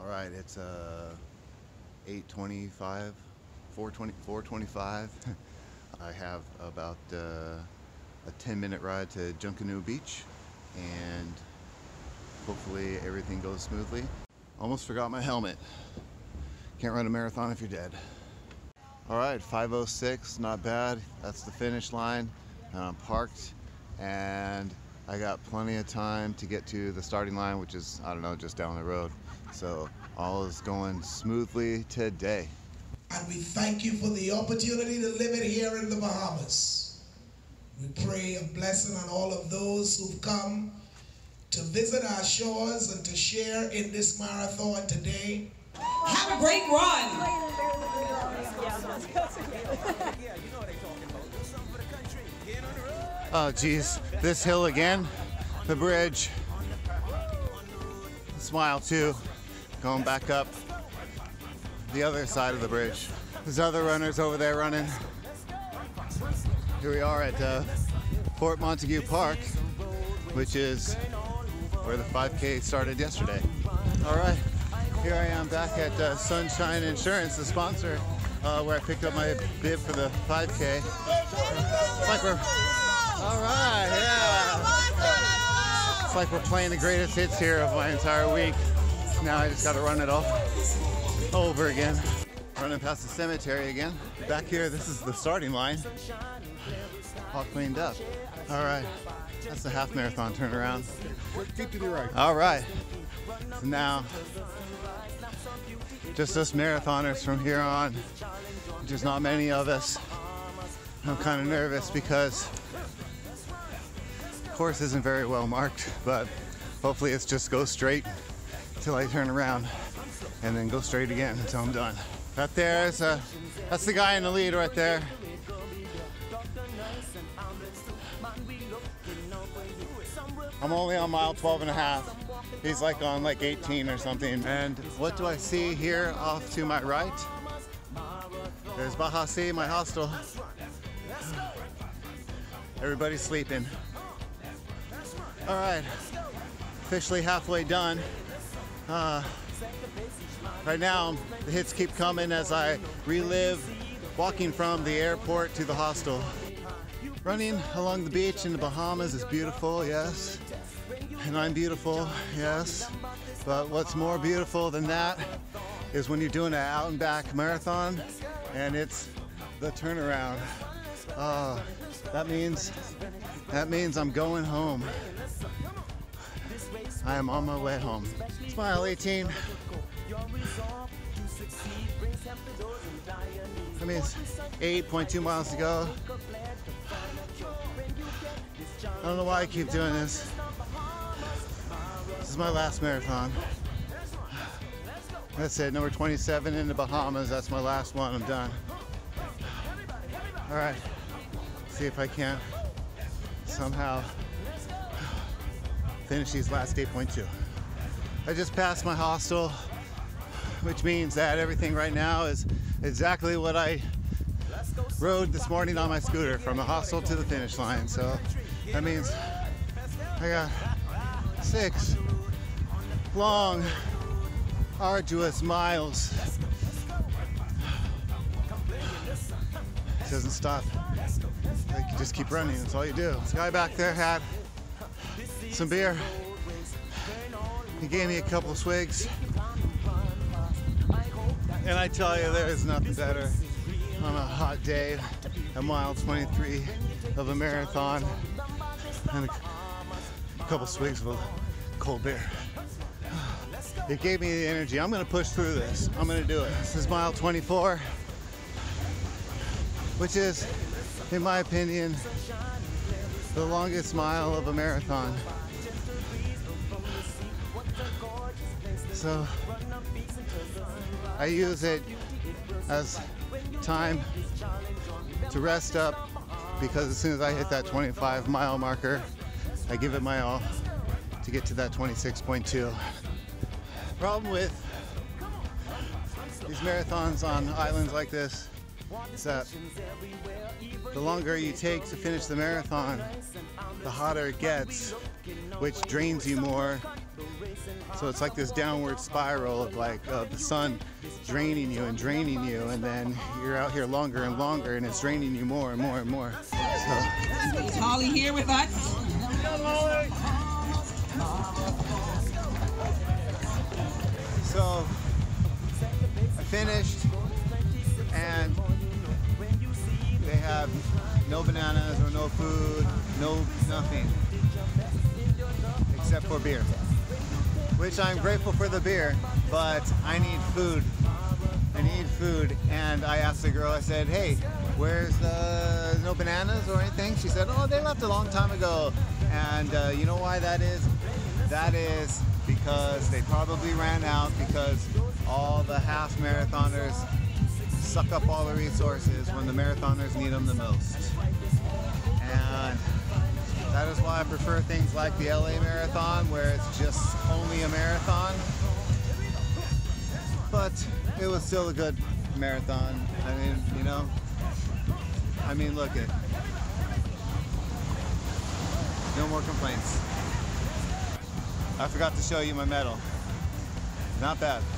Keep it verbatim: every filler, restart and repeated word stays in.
All right, it's uh, eight twenty-five, four twenty, four twenty-five. I have about uh, a ten minute ride to Junkanoo Beach, and hopefully everything goes smoothly. Almost forgot my helmet. Can't run a marathon if you're dead. All right, five oh six, not bad. That's the finish line. And I'm parked, and I got plenty of time to get to the starting line, which is, I don't know, just down the road. So all is going smoothly today. And we thank you for the opportunity to live it here in the Bahamas. We pray a blessing on all of those who've come to visit our shores and to share in this marathon today. Have a great run! Oh geez, this hill again, the bridge, smile too, going back up the other side of the bridge. There's other runners over there running. Here we are at uh, Fort Montague Park, which is where the five K started yesterday. All right, here I am back at uh, Sunshine Insurance, the sponsor, uh, where I picked up my bib for the five K. It's like we're, all right, yeah. It's like we're playing the greatest hits here of my entire week. Now I just got to run it all over again. Running past the cemetery again. Back here, this is the starting line. All cleaned up. All right, that's the half marathon turnaround. Keep to the right. All right, so now just us marathoners from here on. There's not many of us. I'm kind of nervous because the course isn't very well marked, but hopefully it's just go straight until I turn around and then go straight again until I'm done. Right there is a, that's the guy in the lead right there. I'm only on mile twelve and a half. He's like on like eighteen or something. And what do I see here off to my right? There's Bahamas, my hostel. Everybody's sleeping. All right, officially halfway done. Uh, right now, the hits keep coming as I relive walking from the airport to the hostel. Running along the beach in the Bahamas is beautiful, yes. And I'm beautiful, yes. But what's more beautiful than that is when you're doing an out and back marathon and it's the turnaround. Uh, that means, that means I'm going home. I am on my way home. Smile eighteen. That means eight point two miles to go. I don't know why I keep doing this. This is my last marathon. That's it, number twenty-seven in the Bahamas. That's my last one, I'm done. All right, see if I can somehow finish these last eight point two. I just passed my hostel, which means that everything right now is exactly what I rode this morning on my scooter, from the hostel to the finish line. So that means I got six long, arduous miles. It doesn't stop. Like, you just keep running, that's all you do. This guy back there had some beer. He gave me a couple of swigs. And I tell you, there is nothing better on a hot day, at mile twenty-three of a marathon, and a couple swigs of cold beer. It gave me the energy. I'm gonna push through this. I'm gonna do it. This is mile twenty-four, which is, in my opinion, the longest mile of a marathon. So I use it as time to rest up, because as soon as I hit that twenty-five mile marker, I give it my all to get to that twenty-six point two. Problem with these marathons on islands like this is that the longer you take to finish the marathon, the hotter it gets, which drains you more So it's like this downward spiral of like uh, the sun draining you and draining you, and then you're out here longer and longer, and it's draining you more and more and more. So Is Holly here with us? So I finished, and they have no bananas or no food, no nothing, except for beer. Which I'm grateful for the beer, but I need food. I need food, and I asked the girl, I said, hey, where's the no bananas or anything? She said, oh, they left a long time ago. And uh, you know why that is? That is because they probably ran out, because all the half marathoners suck up all the resources when the marathoners need them the most. And that is why I prefer things like the L A Marathon, where it's just only a marathon. But it was still a good marathon. I mean, you know, I mean, look it. No more complaints. I forgot to show you my medal. Not bad.